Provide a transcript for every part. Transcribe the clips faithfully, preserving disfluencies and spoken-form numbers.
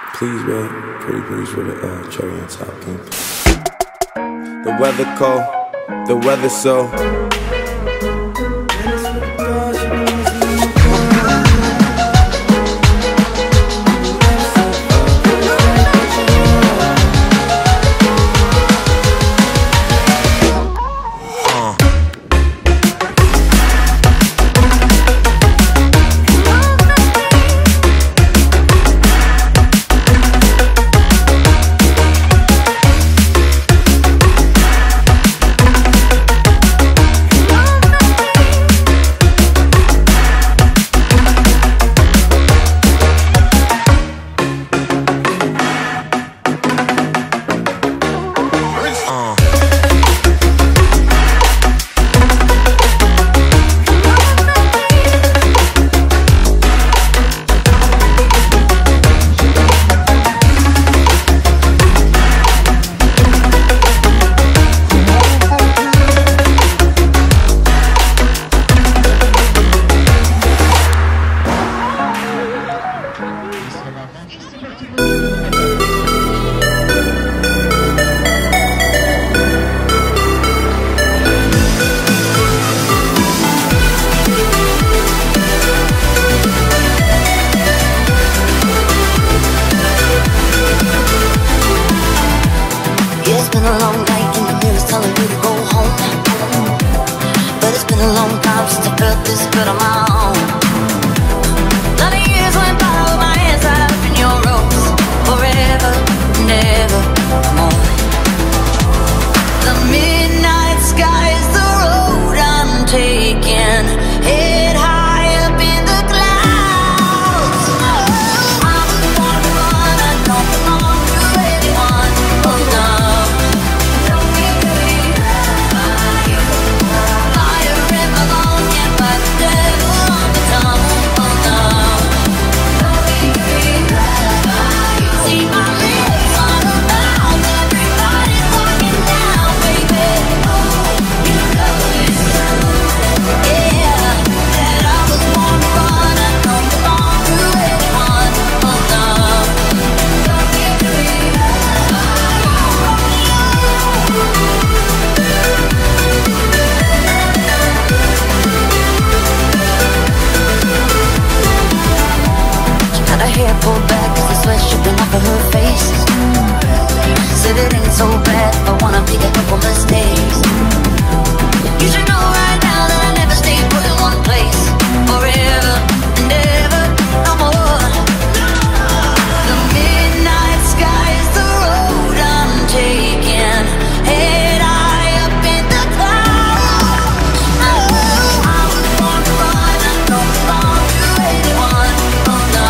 Please, man, pretty please for the uh, cherry on top, can you? The weather cold, the weather so. It's been a long night and the mirror's telling me to go home, but it's been a long time since I felt this good on my own. Lot of years went by with my hands tied up in your ropes, forever and ever more. The midnight sky is the road I'm taking, head high up in the clouds. I was born to run, I don't belong to anyone. Oh no. Hair pulled back as the sweat dripping off of her face. Said it ain't so bad if I wanna make a couple mistakes. You should know right now that I never stay put in one place, forever and ever, no more. The midnight sky is the road I'm taking, head high up in the clouds. Oh, I was born to run, I don't belong to anyone. Oh no.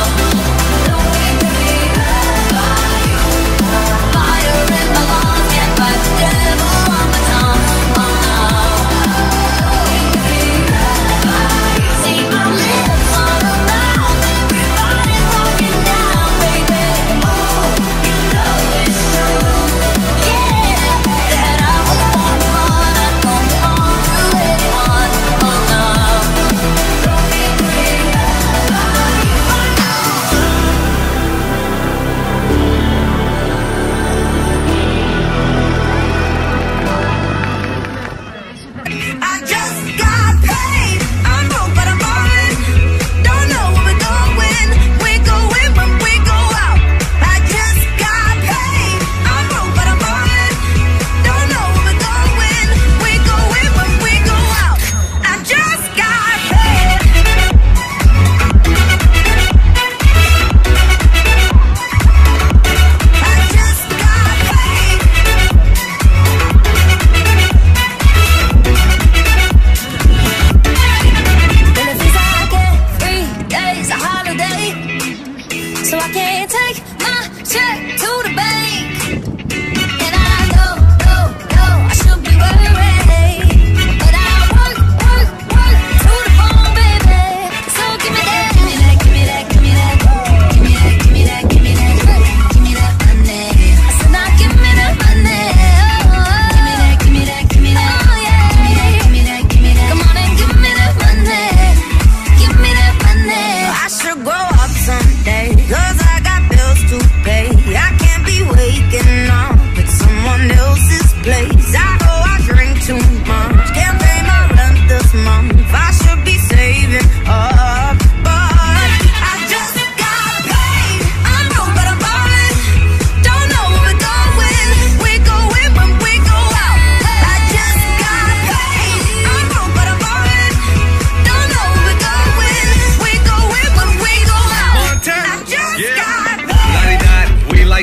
So I can't take my check to the bank, and I know, know, know I should be worried, but I work, work, work to the bone, baby. So give me that, give me that, give me that, give me that, give me that, give me that, give me that, give me that money. I said now give me that money. Give me that, give me that, give me that. Oh yeah. Give me that, give me that, give me that. Come on and give me that money. Give me that money. I should grow up someday, 'cause I got bills to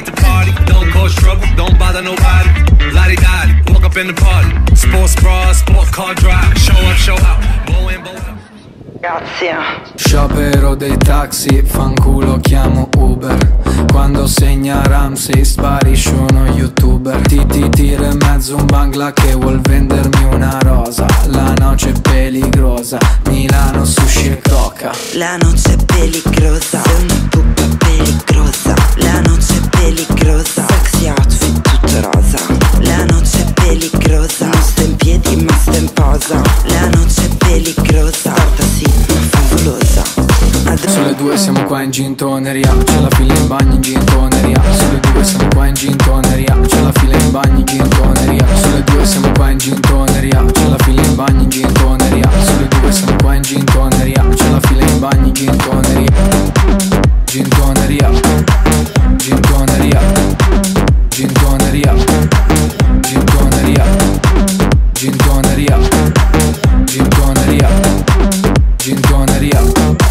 late to party, don't cause trouble, don't bother nobody. Lottie-dottie, walk up in the party. Sports bra, sport car drive. Show up, show out, bow in, bow out. Grazie. Sciopero dei taxi, fanculo chiamo Uber. Quando segna Ramsey sparisce uno youtuber. Ti ti tiro in mezzo un bangla che vuol vendermi una rosa. La noce è peligrosa, Milano, sushi e coca. La noce è peligrosa, sei una pupa peligrosa. La noce è peligrosa, sexy outfit tutto rosa. La noce è peligrosa, non sta in piedi ma sta in posa. La noce è peligrosa, guarda sì, ma favolosa. Sulle due siamo qua in gintoneria, c'è la fila in bagno in gintoneria. Sulle due siamo qua in gintoneria, c'è la fila in bagno in gintoneria. Sulle due siamo qua in gintoneria, c'è la fila in bagno in gintoneria. Sulle due siamo qua in gintoneria, c'è la fila in bagno in gintoneria. Gintoneria, gintoneria, gintoneria, gintoneria, gintoneria, gintoneria, gintoneria.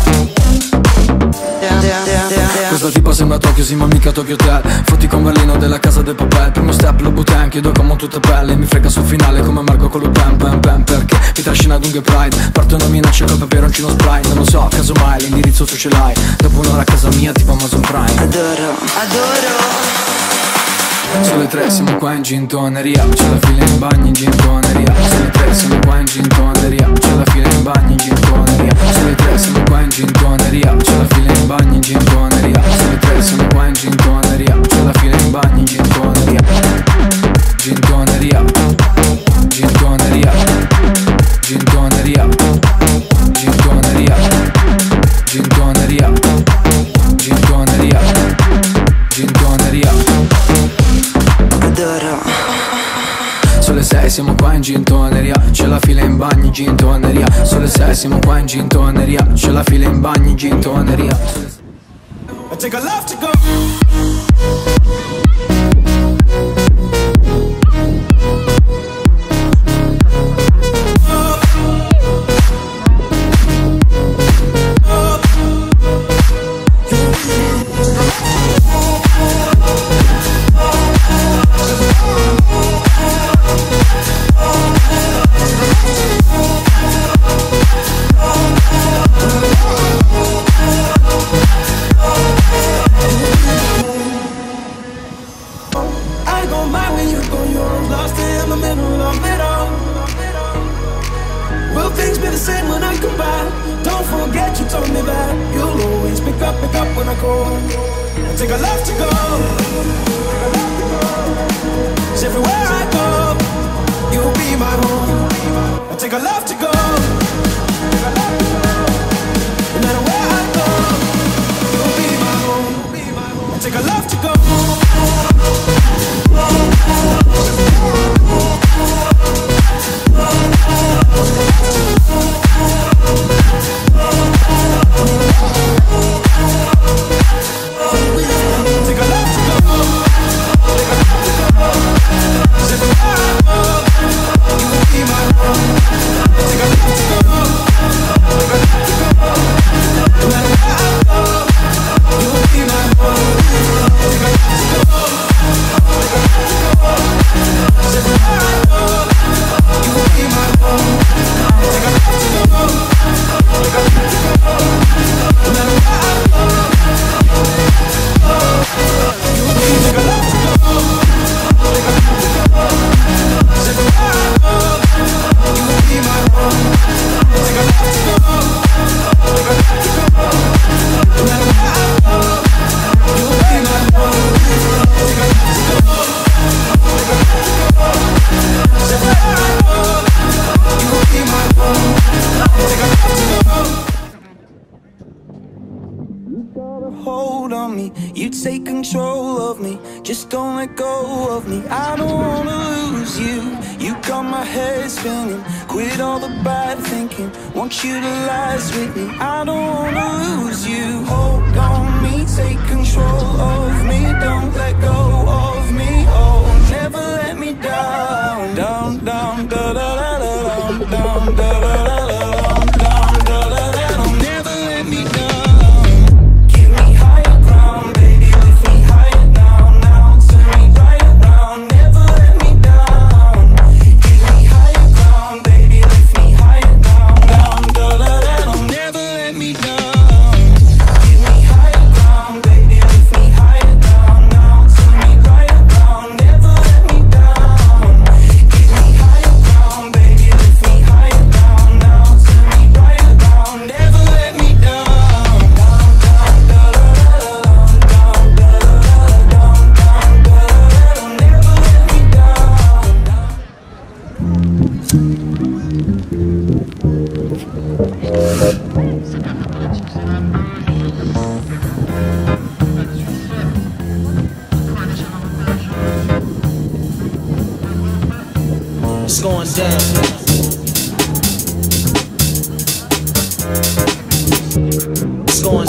Questa tipa sembra Tokyo, sì ma mica Tokyo Hotel. Fotti con Berlino della casa del papel. Primo step lo buttan, chiedo come tutta pelle. Mi frega sul finale come Marco con lo pam pam pam. Perché mi trascina ad unghie pride. Partono minacce col peperoncino Sprite. Non lo so, casomai l'indirizzo tu ce l'hai. Dopo un'ora a casa mia tipo Amazon Prime. Adoro, adoro. Sulle tre siamo qua in gintoneria, c'è la fila in bagno in gintoneria. Sulle tre siamo qua in gintoneria, c'è la fila in bagno in gintoneria. Sulle tre siamo qua in gintoneria, c'è la fila in bagno in gintoneria. Sulle tre siamo qua in gintoneria, c'è la fila in bagno in gintoneria. Gintoneria, gintoneria, gintoneria, gintoneria, gintoneria, gintoneria, gintoneria. Sulle sei siamo qua in gintoneria, c'è la fila in bagno in gintoneria. Sulle sei siamo qua in gintoneria, c'è la fila in bagno in gintoneria. I take a left to go. Hold on me, you take control of me. Just don't let go of me. I don't wanna lose you. You got my head spinning. Quit all the bad thinking. Want you to last with me. I don't wanna lose you. Hold on me, take control of me. Don't let go of me. Oh, never let me down. Down, down, da da da da down, down, da da da da down, down, da da da. Don't never let me down. Give me higher ground, baby, lift me higher now, now. going down. It's going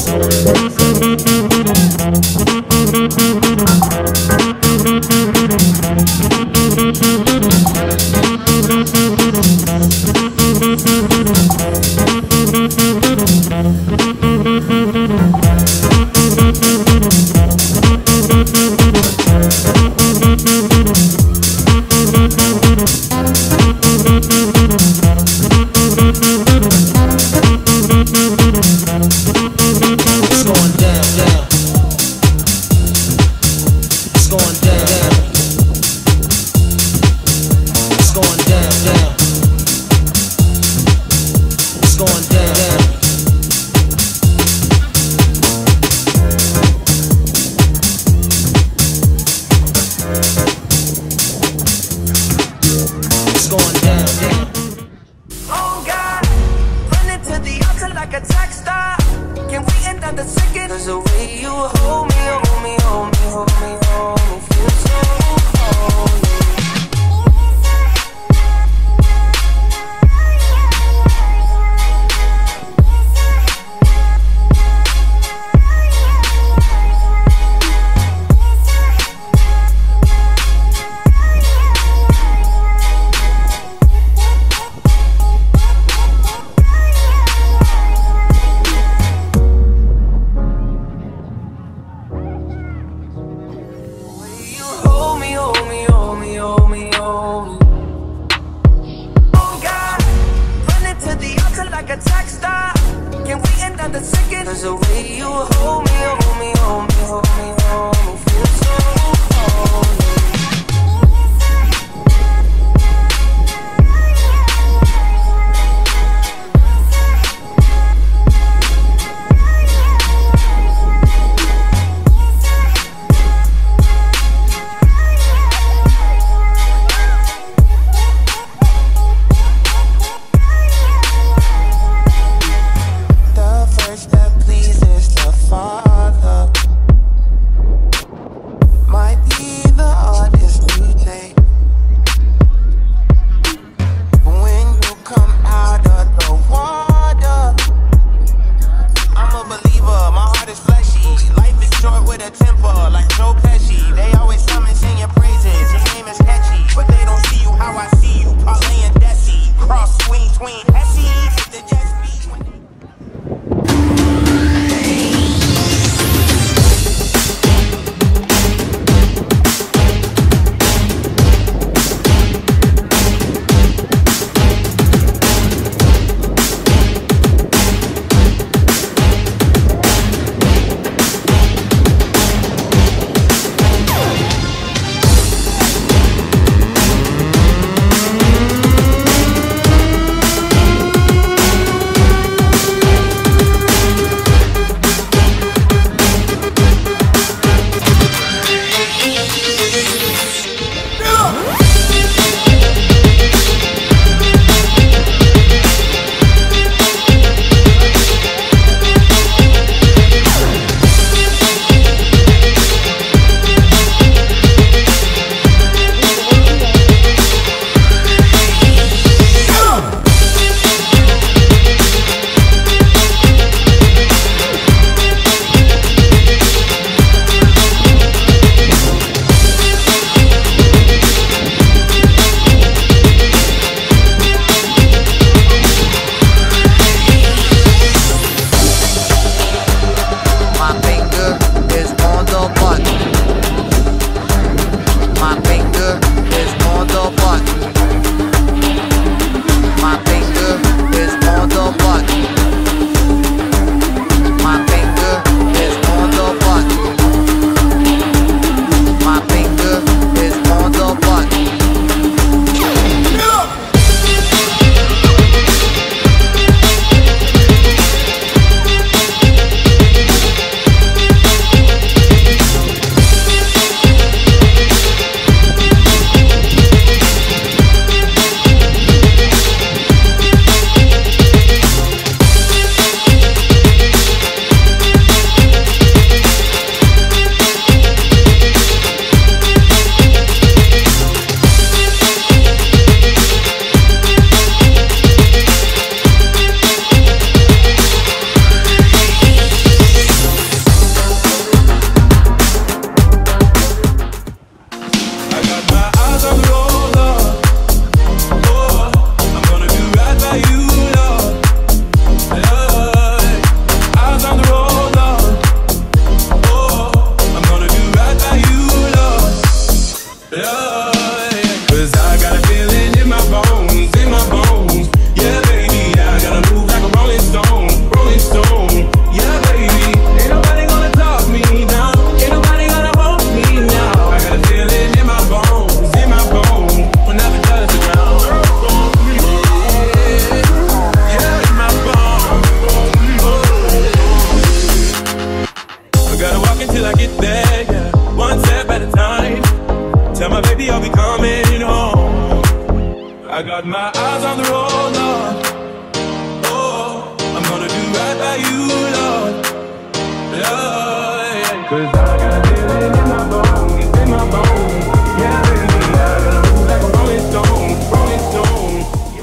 walking till I get there, yeah. One step at a time. Tell my baby I'll be coming home. I got my eyes on the road, Lord. Oh, I'm gonna do right by you, Lord. Lord, yeah. Cause I got a feeling in my bones, it's in my bones. Yeah, baby, I gotta move like a rolling stone, rolling stone.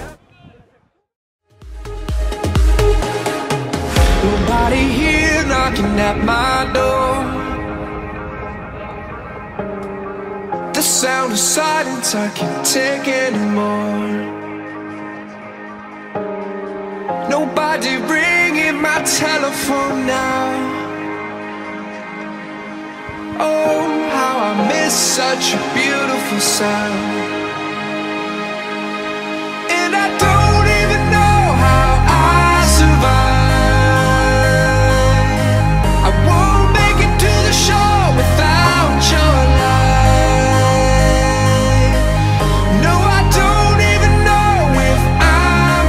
Nobody here knocking at my door. The sound of silence I can't take anymore. Nobody ringing my telephone now. Oh, how I miss such a beautiful sound. And I don't even know how I survive. I won't make it to the shore without your light. No, I don't even know if I'm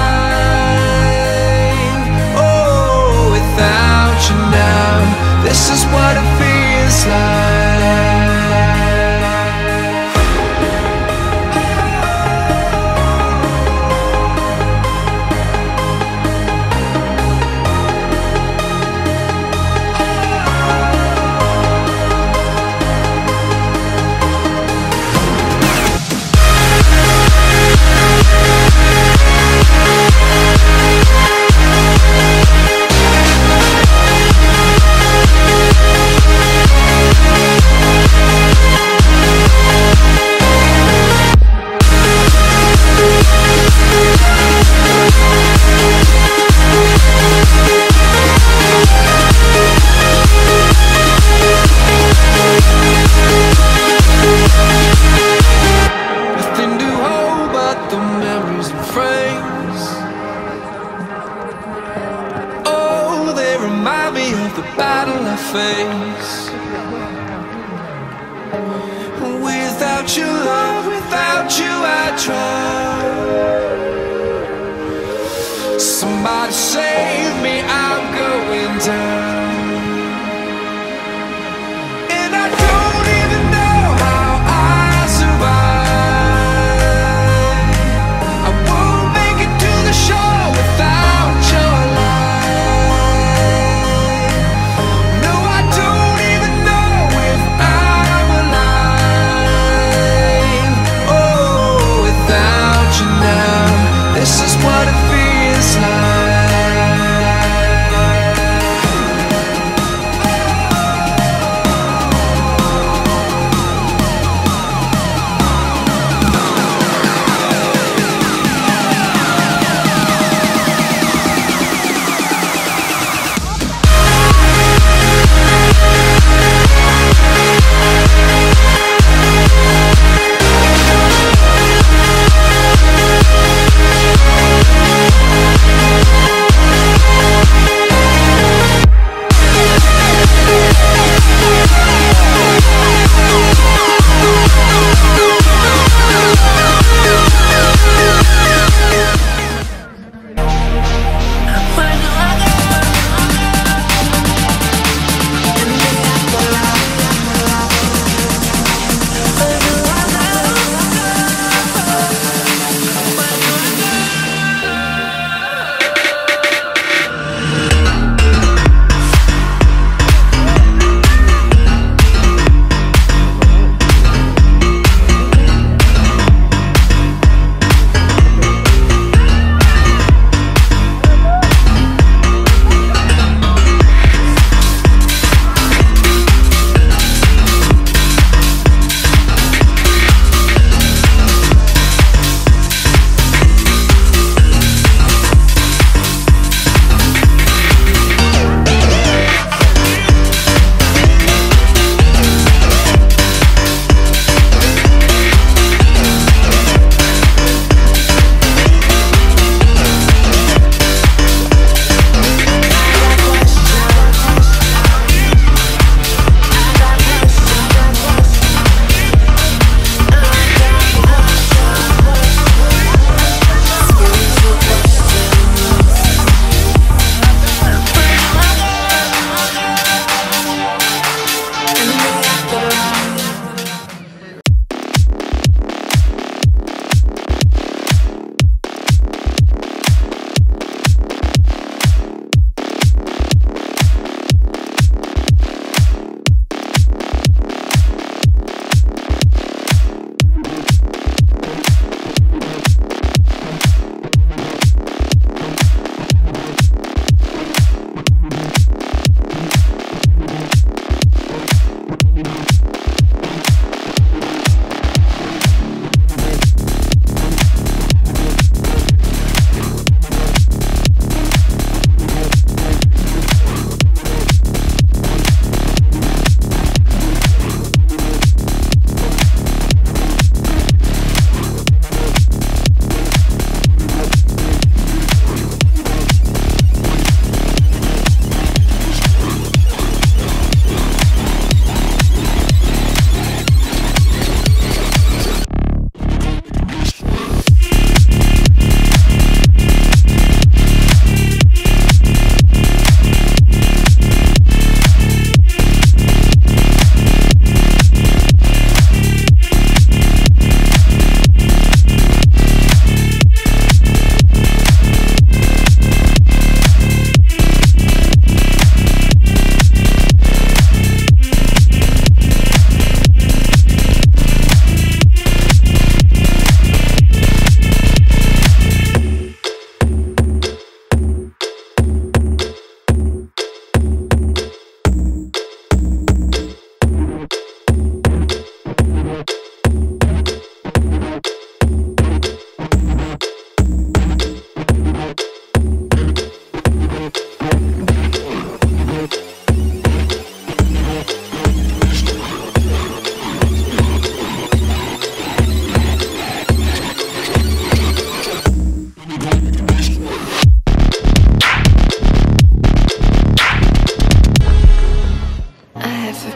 alive. Oh, without you now, this is what it feels like. Nothing to hold but the memories and frames. Oh, they remind me of the battle I faced. Without your love, without you I try. Somebody save me, I'm going down. And I don't even know how I survive. I won't make it to the shore without your light. No, I don't even know if I'm alive. Oh, without you now, this is what it feels like.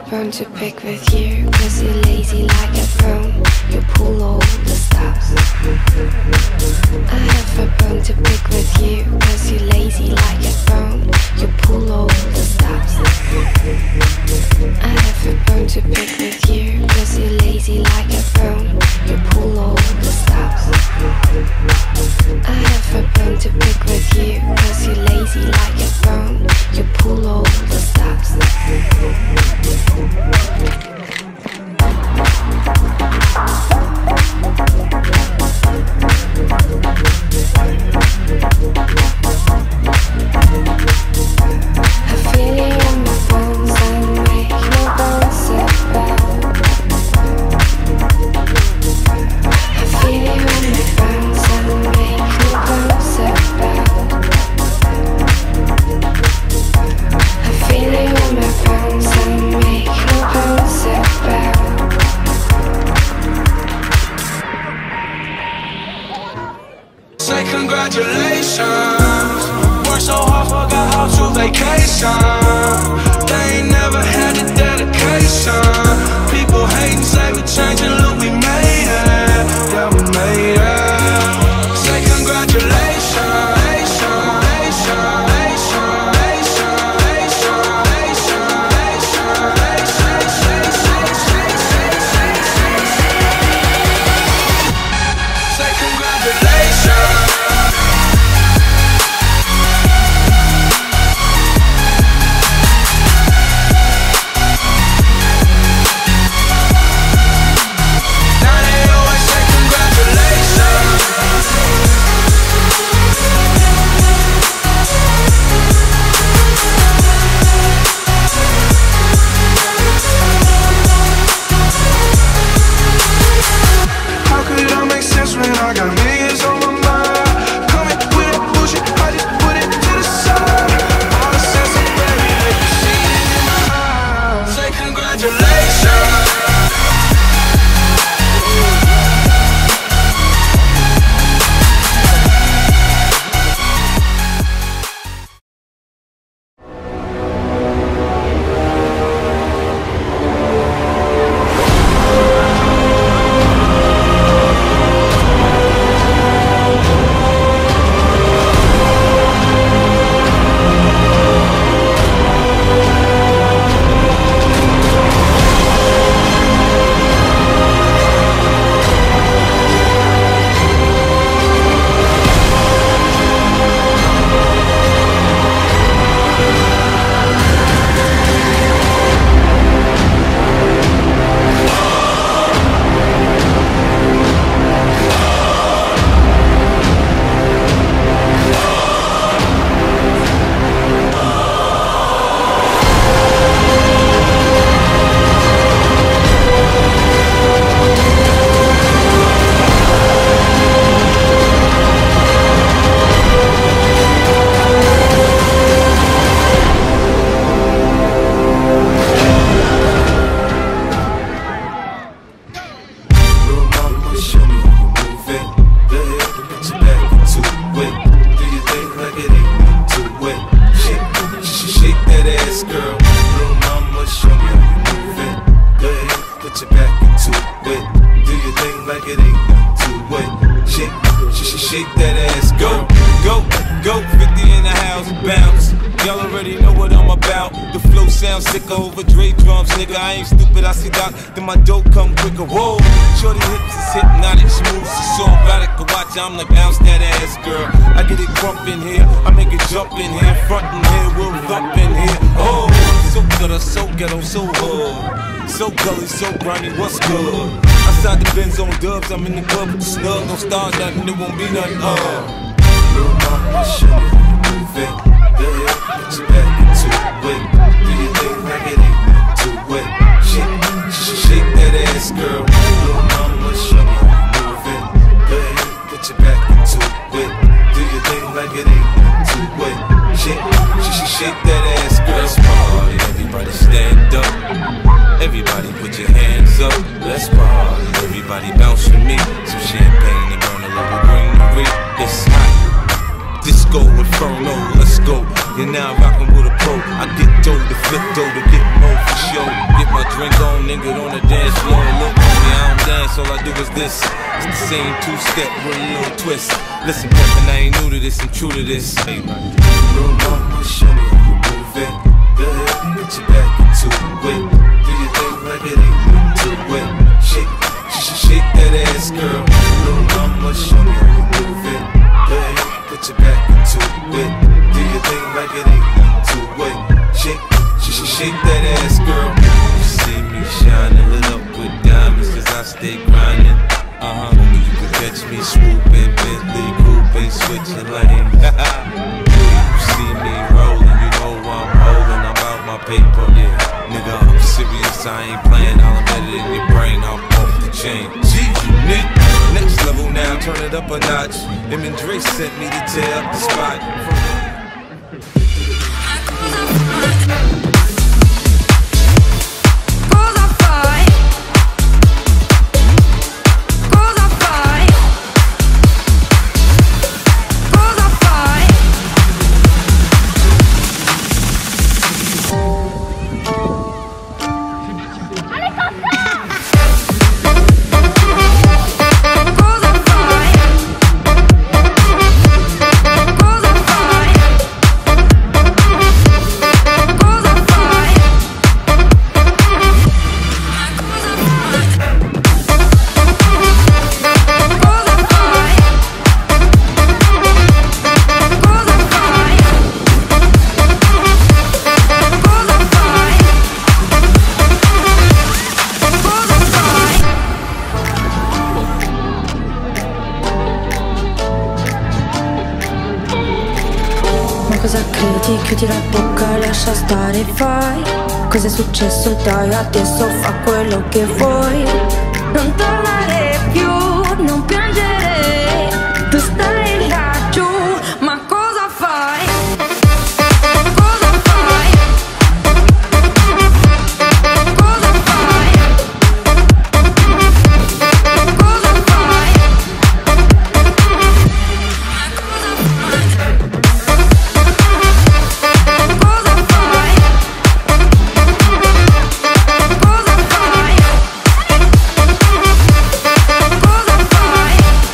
bone to pick with you, cause you're lazy like a phone. You pull all the stops. I have a bone to pick with you, cause you're lazy like a phone. You pull all the stops. I have a bone to pick with you, cause you're lazy like a phone. You pull all the stops. I have a bone to pick with you, cause you're lazy like a phone. You pull all the stops. I feel you in my bones and make no bones about. I feel you in my bones and make no bones about. I feel you in my bones and make no bones about. Say congratulations. Worked so hard, forgot how to vacation. They ain't never had the dedication. People hating, say we changing, look we made it. Yeah, we made it. Say congratulations. Say congratulations. I'm like bounce that ass, girl. I get it crump in here, I make it jump in here, front in here, we'll thump in here. Oh, so gutter, so ghetto, so hard, so gully, so grimy, what's good? Outside the Benz on dubs, I'm in the club with the snug. Don't start nothing, it won't be nothing. Uh. Little mama, show me how you move it. Go ahead, put your back into it. Do your thing like it ain't too wet. Shake, shake that ass, girl. Little mama, show me how you move it. Go ahead. Put your back into it. Do your thing like it ain't too wet. Shake, shake, shake that ass, girl. Let's party, everybody stand up. Everybody put your hands up. Let's party, everybody bounce with me. Some champagne and burn a little greenery. It's hot. Disco Inferno, let's go. You're now rockin' with a pro. I get dough to flip dough to get more for show. Get my drink on, nigga on the dance floor. Look on me, I don't dance, all I do is this. It's the same two-step with a little twist. Listen, Peppin, I ain't new to this, I'm true to this. Hey, little mama, show me how you move it. Go ahead, put your back into it. Do your thing like it ain't nothing to it. Shake, sh shake that ass, girl. Little mama, show me how you move it. Go ahead, put your back into it. Do your thing like it ain't nothing to it. Shake, sh shake that ass, girl. You see me shining, lit up with diamonds, cause I stay grinding. Uh-huh, you can catch me swooping, Bentley, grouping, switching lanes. You see me rolling, you know I'm rolling, I'm out my paper, yeah. Nigga, I'm serious, I ain't playing, I'll embed it in your brain, I'm off the chain. G, Nick, next level now, turn it up a notch. Him and Dre sent me to tear up the spot. Cosa credi? Chiudi la bocca, lascia stare, vai. Cos'è successo? Dai, adesso fa quello che vuoi. Non tornare più, non piangere. Tu stai laggiù, ma cosa fai? Cosa fai? Cosa fai? Cosa fai? Cosa fai?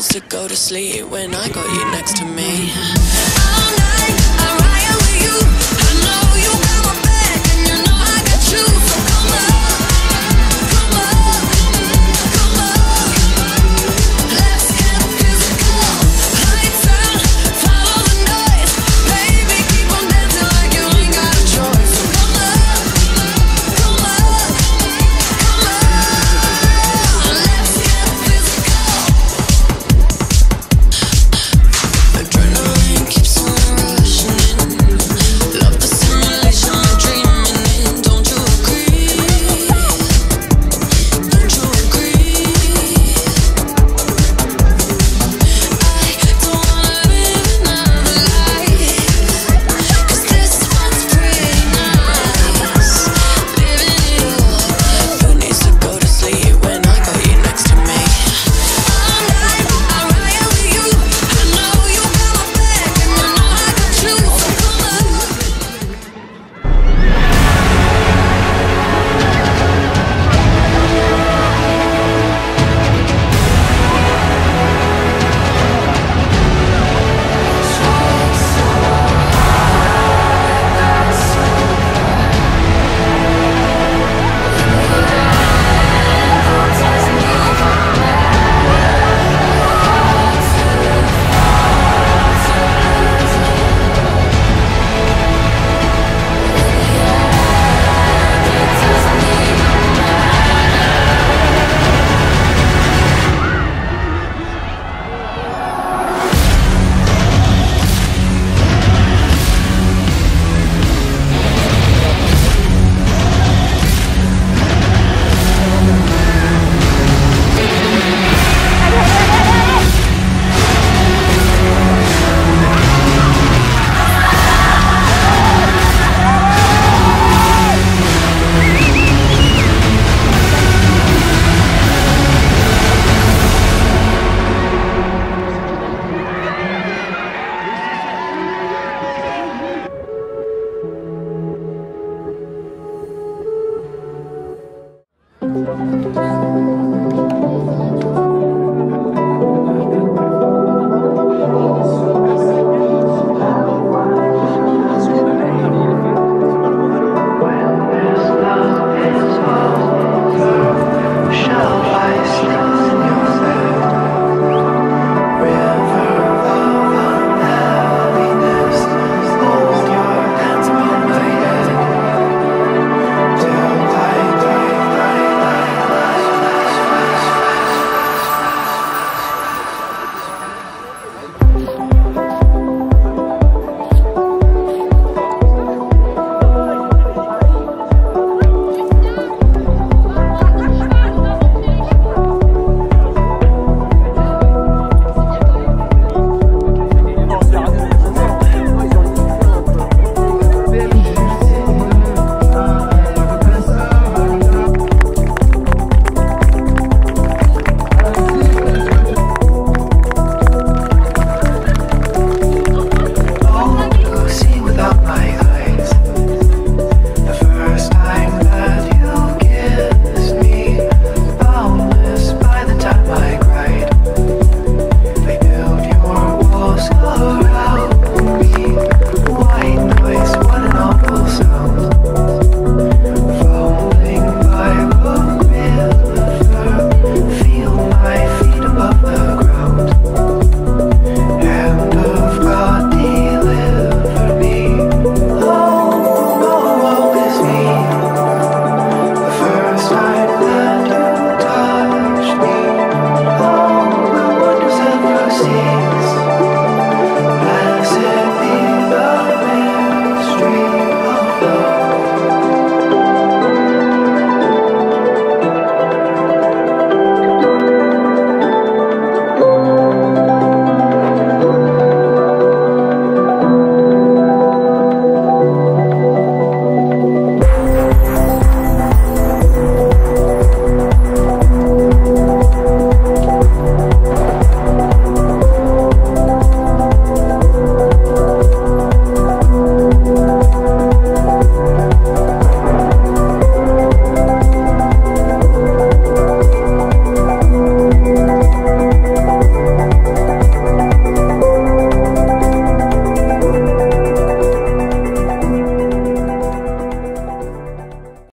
to go to sleep when I got you next to me. I'm